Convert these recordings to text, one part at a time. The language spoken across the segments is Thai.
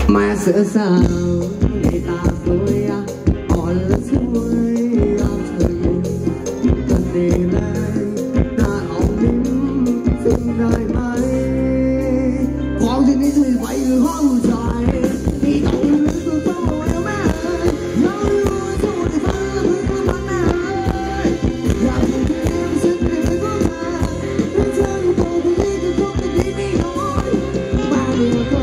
มาเสือสาวในตาสวยอ่อนและสวยเอาเธอยิ้มกันดีเลยหน้าเอาลิ้มซึ่งได้ไหมของที่นี่คือไว้หรือห้องใจที่ต้องลืมตัวโตแล้วแม่เรารู้สู้ที่ฟังและพึ่งและพันแม่อยากให้เธอซึ่งไม่เป็นก็มาให้เธอรู้ตัวที่นี่จะคงจะดีไม่น้อยมาเดียวก็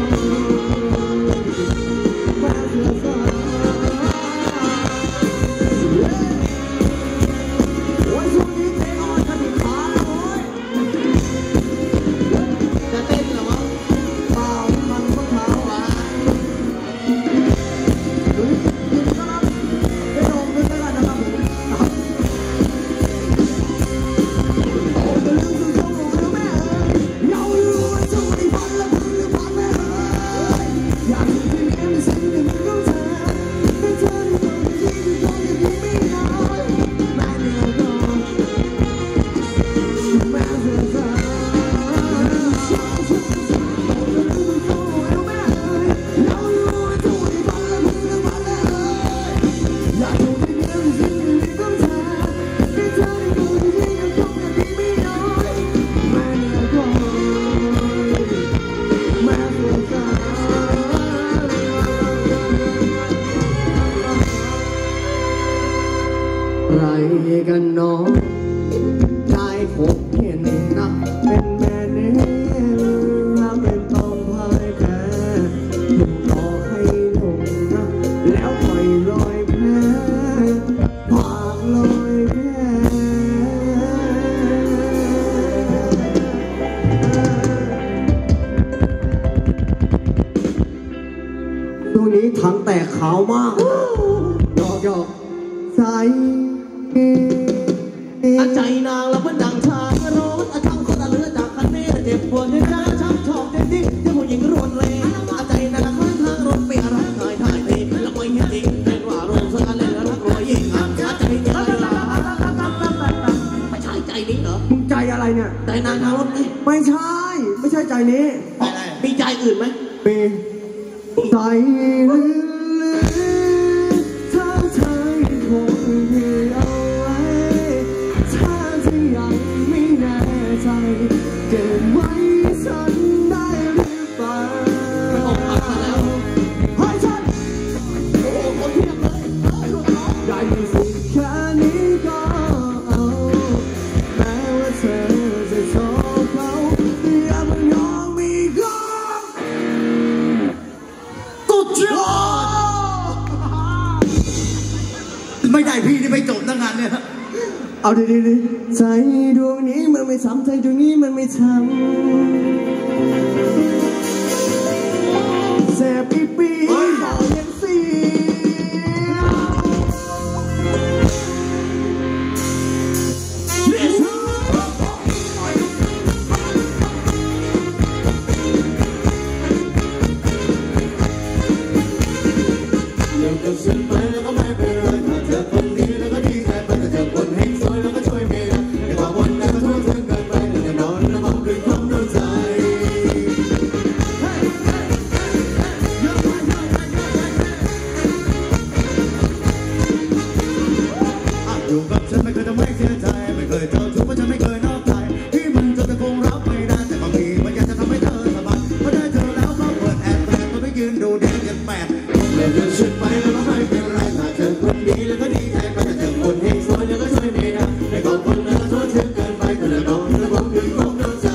ไรกันน้องได้พบเห็นนักเป็นแม่เนื้อเป็นต้องพ่ายแพ้ถูกหลอกให้หลงนะแล้วปล่อยลอยแพ้ผากลอยแพ้ตัวนี้ถังแตกขาวมากหยอกใสใจนางแล้วมันดังชาโรสช่างคนละเลือจากคันนี้เจ็บปวดในใจช้ำชอบเต็มที่ที่ผู้หญิงรวนเลยใจนางข้างทางรถไปอะไรถ่ายทีแล้วไม่เห็นจริงเป็นว่าโรสอะไรรักรอยยิ่งใจเยอะไม่ใช่ใจนี้เหรอมึงใจอะไรเนี่ยใจนางทางรถไหมไม่ใช่ใจนี้มีใจอื่นไหมมีใจลืมถ้าใจคงมีเอาไว้ถ้าจะยังไม่แน่ใจเก็บไว้ฉันได้หรือเปล่าไม่ออกปากมาแล้วเฮ้ยฉันโอ้คนเทียบเลยใหญ่สุดแค่นี้ก็เอาแม้ว่าเธอจะชอบเขาอย่าเพิ่งยอมมีก็สุดยอดไม่ได้พี่ที่ไปจบตั้งงานเนี่ยเอาดีใจดวงนี้มันไม่ซ้ำใจดวงนี้มันไม่ซ้ำแสบปีบอกยังเสีอยู่กับฉันไม่เคยทำให้เสียใจไม่เคยเจ้าชู้เพราะฉันไม่เคยนอกใจที่มันจนจะคงรับไม่ได้แต่บางทีมันอยากจะทำให้เธอสบายเพราะได้เธอแล้วก็เปิดแอบแต่ก็ไม่ยืนดูเด็กยังแปดเลยเดินชุดไปแล้วก็ไม่เป็นไรถ้าเจอคนดีแล้วก็ดีใจไปแต่เจอคนเฮงซวยแล้วก็ช่วยไม่ได้ในกองคนนั้นก็ช่วยเชื่อเกินไปแต่ละน้องแล้วผมยืนคงเดินใจ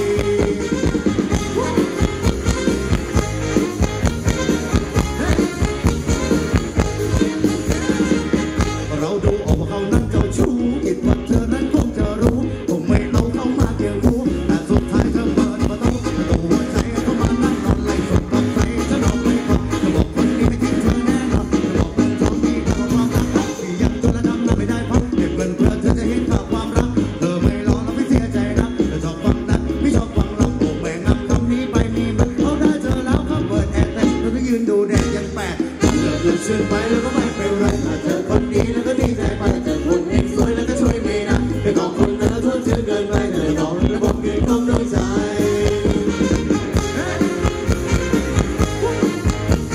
เราดูออกว่าเขานั้นเจ้าชู้คิดว่าเธอนั้นคงจะรู้คงไม่เอาเข้ามาเกี่ยวคู่แต่สุดท้ายเธอเปิดประตูหัวใจเขามานั่งนอนไล่สดกับใจฉันเอาไม่ฟังเธอบอกคนนี้ไม่ทิ้งเธอแน่นอนเธอบอกเป็นทองที่เธอความรักที่ยังจนและทำนั้นไม่ได้พักเก็บเงินเพื่อเธอจะเห็นค่าความรักเธอไม่รอแล้วไม่เสียใจนะเธอชอบฟังนั้นไม่ชอบฟังเราโอ้แม่งับคำนี้ไปมีมันเขาได้เธอแล้วเขาเปิดแอร์แต่เธอก็ยืนดูแดดยังแปดเลิกเลือกเชื่อไปแล้วก็ไม่เป็นไรเธอคนดีแล้วก็ดีใจไปเจอคนเอกสวยแล้วก็ช่วยไม่ได้ไปกองคนนั้นแล้วช่วยเชื่อเกินไปเธอบอกแล้วผมยืนคงโดนใจ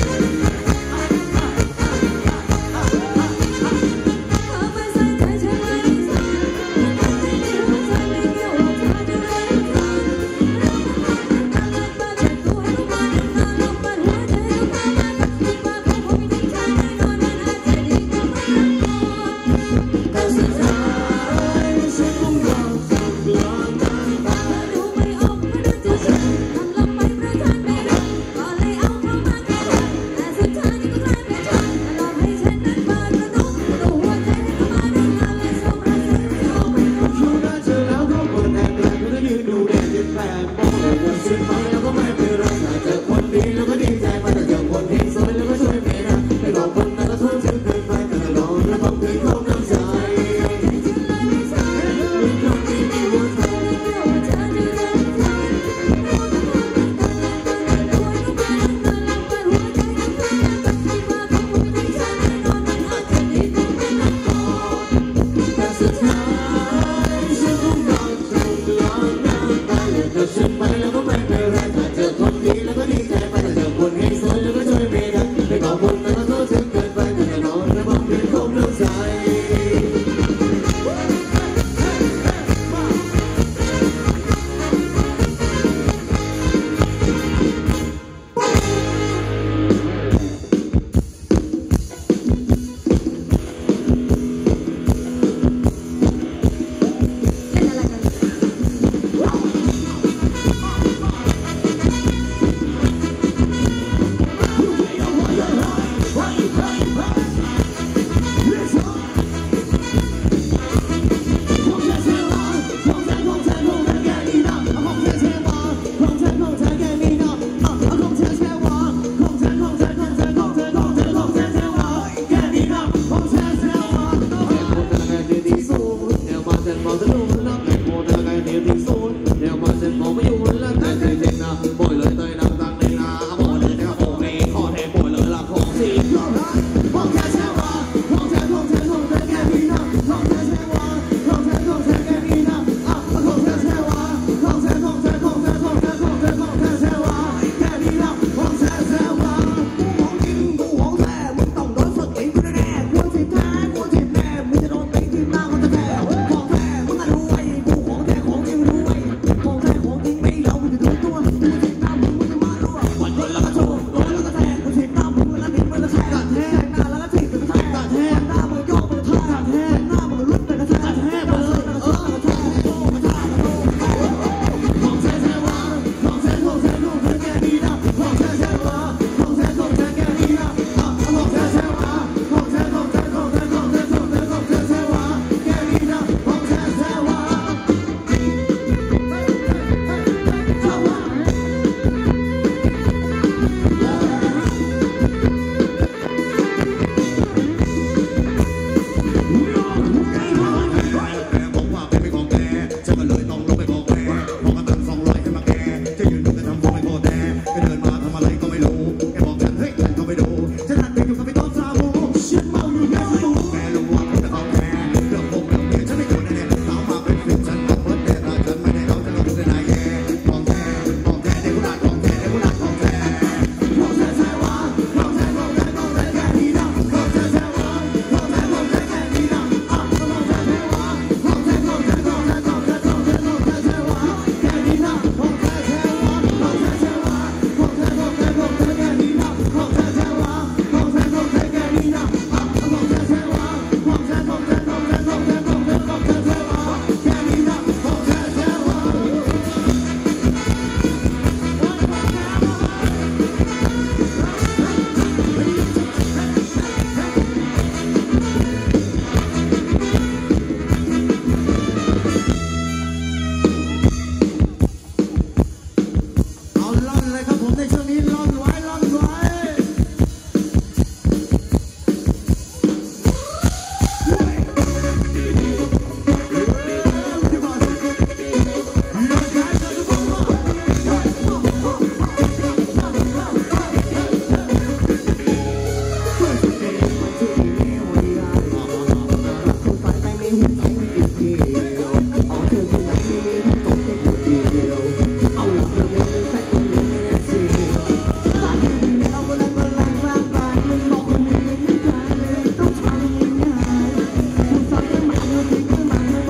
ผมในช่วงนี้ร้อง